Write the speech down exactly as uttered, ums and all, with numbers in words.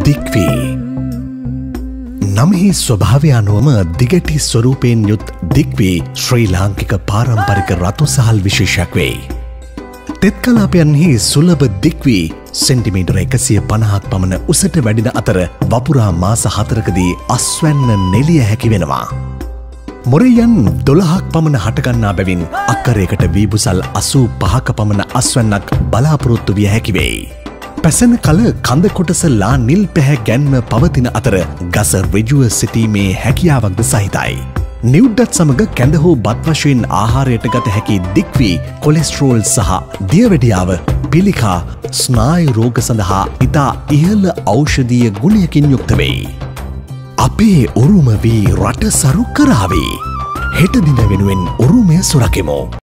දික්වී නමෙහි ස්වභාවය අනුවම දිගටි ස්වරූපයෙන් යුත් දික්වී ශ්‍රී ලාංකික පාරම්පරික රතු සහල් විශේෂයක් වෙයි. තෙත් කලාපයන්හි සුලභ දික්වී සෙන්ටිමීටර එකසිය පනහක් පමණ උසට වැඩින අතර වපුරා මාස හතරකදී අස්වැන්න නෙලිය හැකි වෙනවා. මොරයන් දොළහක් පමණ හටගන්නා බැවින් අක්කරයකට වීබුසල් අසූ පහක පමණ අස්වැන්නක් බලාපොරොත්තු විය හැකි වෙයි. පැසෙන කල කඳ කොටස ලා නිල් පැහැ ගැන්ම පවතින අතර ගස ඍජුව සිටීමේ හැකියාවක්ද සහිතයි. නිව්ඩත් සමග කැඳ හෝ බත් වශයෙන් ආහාරයට ගත හැකි දික්වී කොලෙස්ටරෝල් සහ දියවැඩියාව පිළිකා ස්නායු රෝග සඳහා ඉතා ඉහළ ඖෂධීය ගුණයකින් යුක්ත වෙයි. අපේ උරුම වී රට සරු කරාවේ. හෙට දින වෙනුවෙන් උරුමය සුරකෙමු.